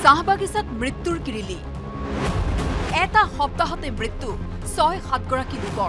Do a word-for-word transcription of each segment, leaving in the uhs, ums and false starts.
চাহ বাগিচাত মৃত্যুৰ কিৰিলি এটা সপ্তাহতে মৃত্যু ছয় সাত গৰাকী লোকৰ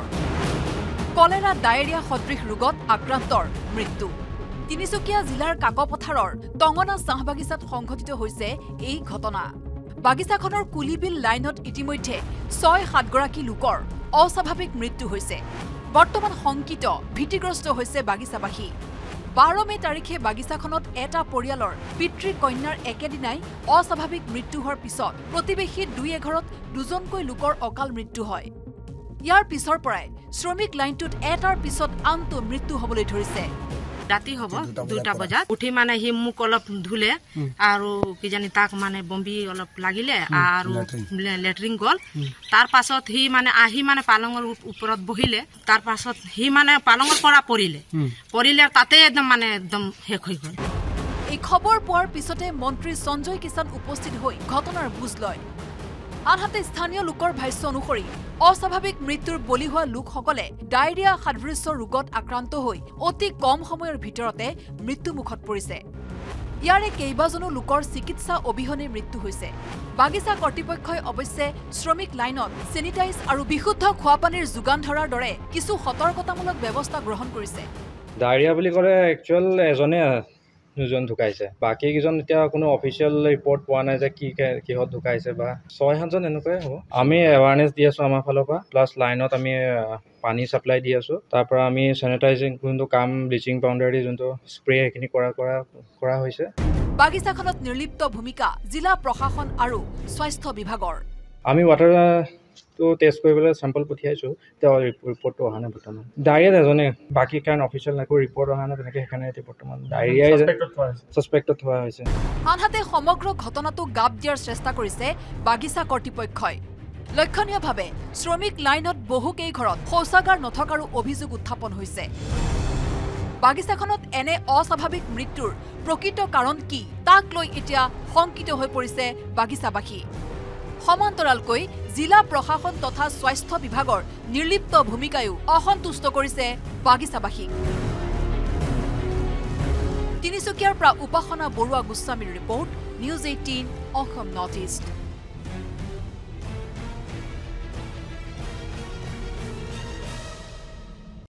কলেৰা ডায়েৰিয়া সদৃশ ৰোগত আক্ৰান্তৰ মৃত্যু তিনিচুকীয়া জিলাৰ কাকপথাৰৰ টঙনা চাহ বাগিচাত সংঘটিত হৈছে এই ঘটনা বাগিচাখনৰ কুলিবিল লাইনত ইতিমধ্যে ছয় সাত গৰাকী লোকৰ অস্বাভাৱিক মৃত্যু হৈছে বৰ্তমান সংকিত ভীতিগ্ৰস্ত হৈছে বাগিচাবাসী বাৰ মে তাৰিখে বাগিচাখনত এটা পৰিয়ালৰ পিতৃ কন্যাৰ একেদিনাই অস্বাভাৱিক মৃত্যু হোৱাৰ পিছত প্ৰতিবেশী দুই এঘৰত দুজনকৈ লোকৰ অকাল মৃত্যু হয় ইয়াৰ পিছৰ পৰাই শ্ৰমিক লাইনটোত এটাৰ পিছত আনটো মৃত্যু হ'বলৈ ধৰিছে ৰাতি হ'ব দুটা বজাত উঠি মানে হি মুক অলপ ধুলে আৰু কি জানি তাক মানে বম্বি অলপ লাগিলে আৰু লেট্ৰিন গল তাৰ পাছত হি মানে আহি মানে পালঙৰ ওপৰত বহিলে তাৰ পাছত হি মানে পালঙৰ পৰা পৰিলে পৰিলে তাতে একদম মানে একদম হেক হৈ গল এই খবৰ পোৱাৰ পিছতে মন্ত্ৰী সঞ্জয় কিষাণ উপস্থিত হৈ ঘটনাৰ বুজ লয় আনহাতে স্থানীয় লোকৰ ভাষ্য অনুসৰি অস্বাভাৱিক মৃত্যুৰ বলি হোৱা লোকসকলে ডায়েৰিয়া সদৃশ ৰোগত আক্ৰান্ত হৈ অতি কম সময়ৰ ভিতৰতে মৃত্যুমুখত পৰিছে ইয়াৰে কেইবাজনো লোকৰ চিকিৎসা অবিহনে মৃত্যু হৈছে বাগিচা কৰ্তৃপক্ষই অৱশ্যে শ্ৰমিক লাইনত চেনিটাইজ আৰু বিশুদ্ধ খোৱাপানীৰ যোগান ধৰাৰ দৰে কিছু সতৰ্কতামূলক ব্যৱস্থা গ্ৰহণ কৰিছে ডায়েৰিয়া বুলি ক'লে একচুৱেল এজনে দুজন ঢুকাইছে বাকি কিজন এতিয়া কোনো অফিচিয়েল ৰিপৰ্ট পোৱা নাই যে কি কিহত ঢুকাইছে বা ছয় সাতজন এনেকুৱাই হ'ব আমি এৱাৰনেছ দি আছো আমাৰ ফালৰ পৰা প্লাছ লাইনত আমি পানী সাপ্লাই দি আছো তাৰ পৰা আমি স্যানিটাইজিং যোনটো কাম ব্লিচিং পাউডাৰ দি যোনটো স্প্ৰে এখিনি কৰা কৰা কৰা হৈছে বাগিচাখনত নিৰ্লিপ্ত ভূমিকা জিলা প্ৰশাসন আৰু স্বাস্থ্য বিভাগৰ আমি ৱাটাৰ তো টেষ্ট কৰিবলৈ স্যাম্পল পঠিয়াইছো তে ৰিপৰ্টটো অহা নাই বৰ্তমান ডায়েৰিয়া এজনে বাকি কাৰণ অফিচিয়েল নাকো ৰিপৰ্ট অহা নাই তেনেকৈ সেইকাৰণে এতিয়া বৰ্তমান ডায়েৰিয়া সাসপেক্টেড হোৱা হৈছে আনহাতে সমগ্ৰ ঘটনাটো গাপ দিয়াৰ চেষ্টা কৰিছে বাগিচা কৰ্তৃপক্ষই লক্ষণীয়ভাৱে শ্ৰমিক লাইনত বহু কেই ঘৰত শৌচাগাৰ নথকাৰো অভিযোগ উত্থাপন হৈছে বাগিচাখনত এনে অস্বাভাৱিক মৃত্যুৰ প্ৰকৃত কাৰণ কি তাক লৈ এতিয়া সংকিত হৈ পৰিছে বাগিচাবাসী সমান্তৰালকৈ জিলা প্ৰশাসন তথা স্বাস্থ্য বিভাগৰ নিৰ্লিপ্ত ভূমিকায়ো অসন্তুষ্ট কৰিছে বাগিচাবাসীক তিনিচুকীয়াৰ পৰা উপাসনা বৰুৱা গোস্বামীৰ report news eighteen Assam north east